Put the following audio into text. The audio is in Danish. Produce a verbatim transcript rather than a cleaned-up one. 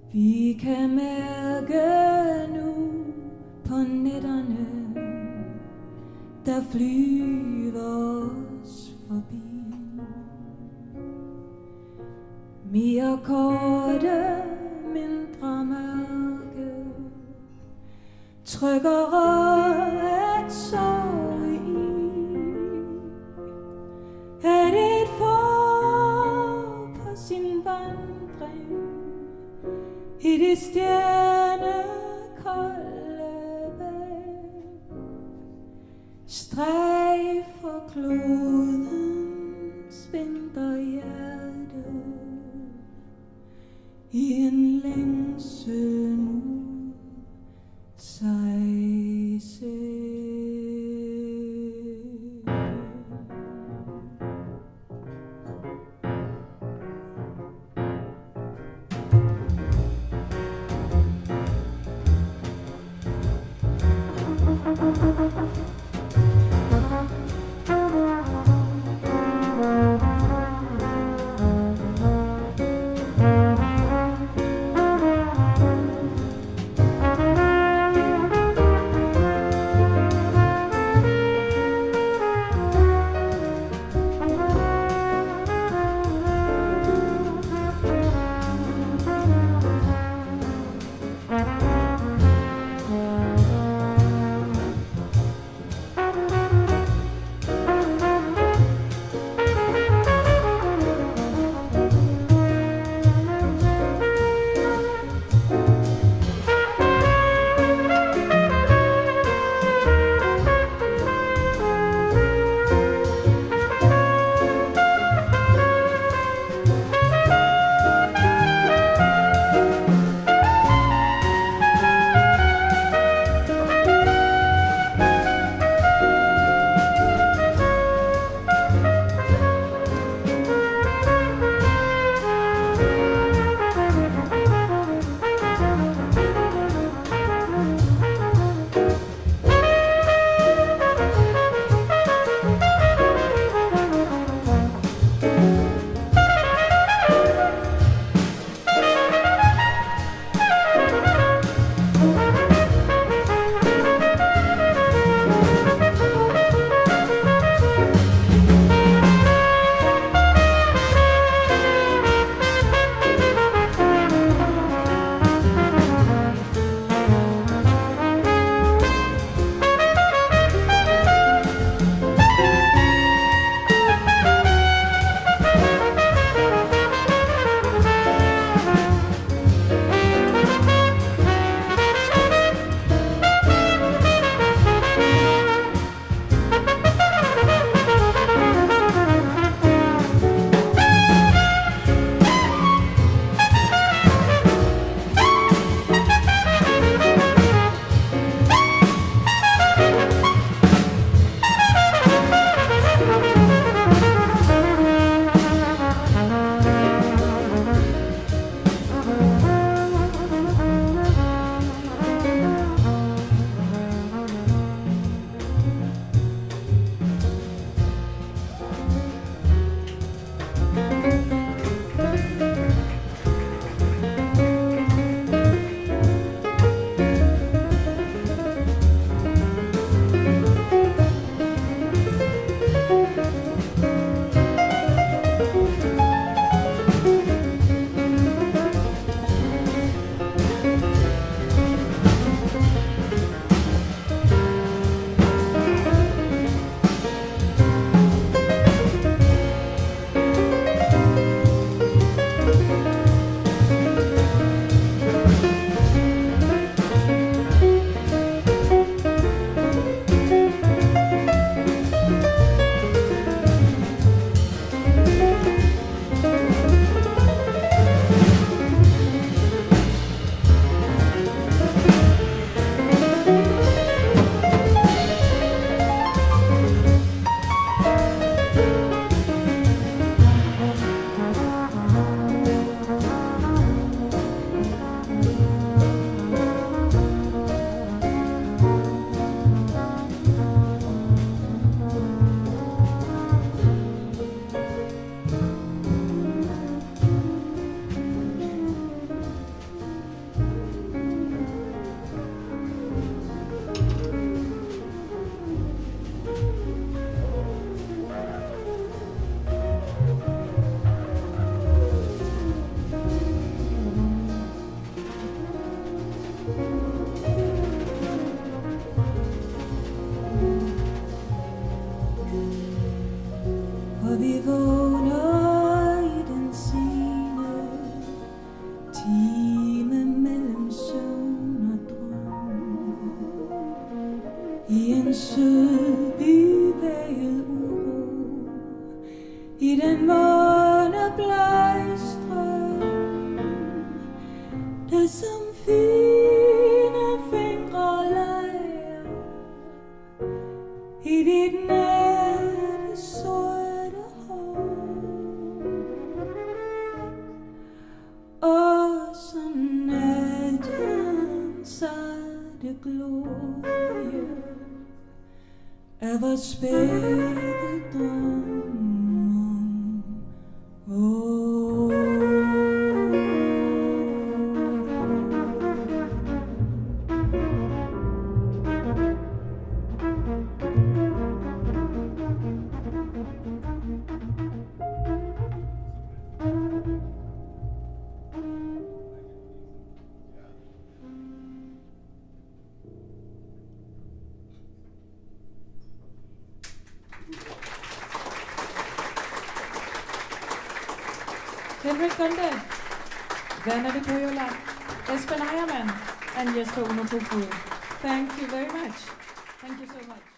Vi kan mærke nu på nætterne, der flyver os forbi. Mere korte, mindre mørke, tryggere at sove i. Er det et får på sin vandring i det stjernekolde væv, strejfer klodens vinterhjerte i en længsel mod sig selv. blomsterblomstrøm, der som fine fingre leger i dit natte sorte hår. Og så natten sarte glorie af vores spæde drøm. Oh. Henrik Gunde, Verneri Pohjola, Esben Eyermann, and Jesper Uno Kofoed. Thank you very much. Thank you so much.